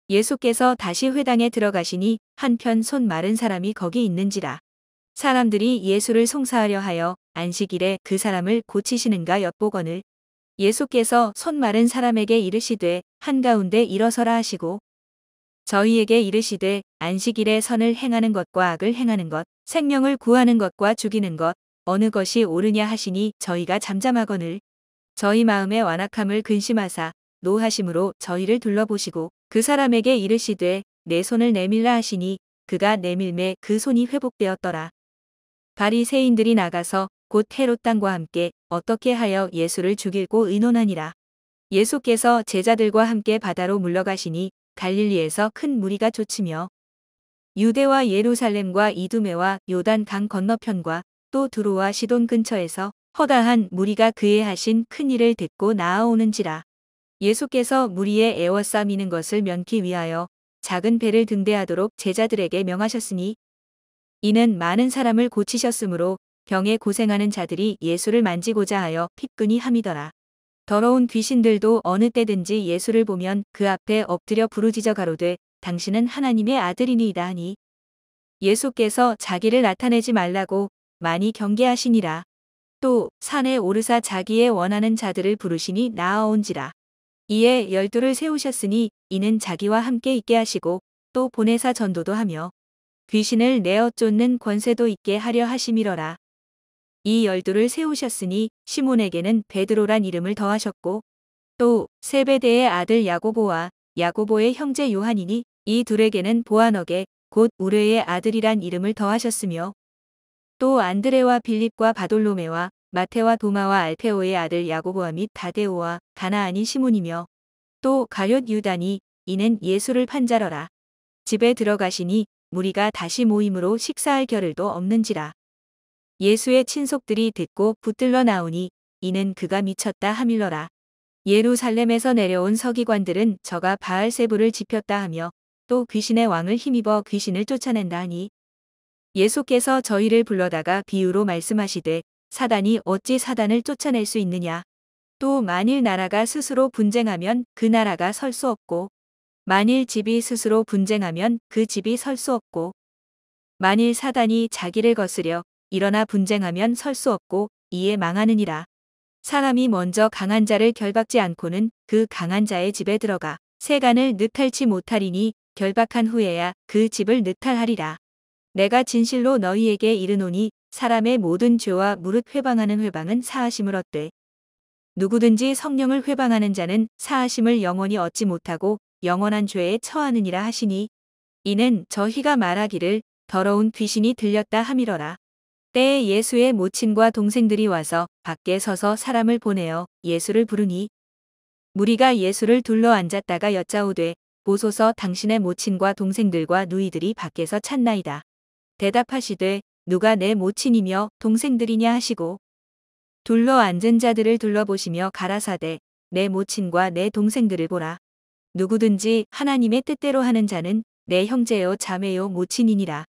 예수께서 다시 회당에 들어가시니 한편 손 마른 사람이 거기 있는지라. 사람들이 예수를 송사하려 하여 안식일에 그 사람을 고치시는가 엿보거늘 예수께서 손 마른 사람에게 이르시되 한가운데 일어서라 하시고 저희에게 이르시되 안식일에 선을 행하는 것과 악을 행하는 것, 생명을 구하는 것과 죽이는 것, 어느 것이 옳으냐 하시니 저희가 잠잠하거늘 저희 마음의 완악함을 근심하사 노하심으로 저희를 둘러보시고 그 사람에게 이르시되 내 손을 내밀라 하시니 그가 내밀매 그 손이 회복되었더라. 바리새인들이 나가서 곧 헤롯 당과 함께 어떻게 하여 예수를 죽이고 의논하니라. 예수께서 제자들과 함께 바다로 물러가시니 갈릴리에서 큰 무리가 쫓으며 유대와 예루살렘과 이두메와 요단 강 건너편과 또 두로와 시돈 근처에서 허다한 무리가 그의 하신 큰 일을 듣고 나아오는지라. 예수께서 무리의 애워싸미는 것을 면키 위하여 작은 배를 등대하도록 제자들에게 명하셨으니 이는 많은 사람을 고치셨으므로 병에 고생하는 자들이 예수를 만지고자 하여 핏근이 함이더라. 더러운 귀신들도 어느 때든지 예수를 보면 그 앞에 엎드려 부르짖어 가로되 당신은 하나님의 아들이니이다 하니 예수께서 자기를 나타내지 말라고 많이 경계하시니라. 또 산에 오르사 자기의 원하는 자들을 부르시니 나아온지라. 이에 12를 세우셨으니 이는 자기와 함께 있게 하시고 또 보내사 전도도 하며 귀신을 내어 쫓는 권세도 있게 하려 하심이러라. 이 12를 세우셨으니 시몬에게는 베드로란 이름을 더하셨고 또 세베대의 아들 야고보와 야고보의 형제 요한이니 이 둘에게는 보아너게 곧 우르의 아들이란 이름을 더하셨으며 또 안드레와 빌립과 바돌로메와 마테와 도마와 알페오의 아들 야고보와 및 다데오와 가나 아닌 시몬이며 또 가룟 유다니 이는 예수를 판자러라. 집에 들어가시니 무리가 다시 모임으로 식사할 겨를도 없는지라. 예수의 친속들이 듣고 붙들러 나오니 이는 그가 미쳤다 하밀러라. 예루살렘에서 내려온 서기관들은 저가 바알세불을 지폈다 하며 또 귀신의 왕을 힘입어 귀신을 쫓아낸다 하니 예수께서 저희를 불러다가 비유로 말씀하시되 사단이 어찌 사단을 쫓아낼 수 있느냐. 또 만일 나라가 스스로 분쟁하면 그 나라가 설 수 없고 만일 집이 스스로 분쟁하면 그 집이 설 수 없고 만일 사단이 자기를 거스려 일어나 분쟁하면 설 수 없고 이에 망하느니라. 사람이 먼저 강한 자를 결박지 않고는 그 강한 자의 집에 들어가 세간을 느탈치 못하리니 결박한 후에야 그 집을 느탈하리라. 내가 진실로 너희에게 이르노니 사람의 모든 죄와 무릇 회방하는 회방은 사하심을 얻되 누구든지 성령을 회방하는 자는 사하심을 영원히 얻지 못하고 영원한 죄에 처하느니라 하시니 이는 저희가 말하기를 더러운 귀신이 들렸다 함이러라. 때에 예수의 모친과 동생들이 와서 밖에 서서 사람을 보내어 예수를 부르니 무리가 예수를 둘러 앉았다가 여짜오되 보소서 당신의 모친과 동생들과 누이들이 밖에서 찾나이다. 대답하시되 누가 내 모친이며 동생들이냐 하시고 둘러 앉은 자들을 둘러보시며 가라사대 내 모친과 내 동생들을 보라. 누구든지 하나님의 뜻대로 하는 자는 내 형제요 자매요 모친이니라.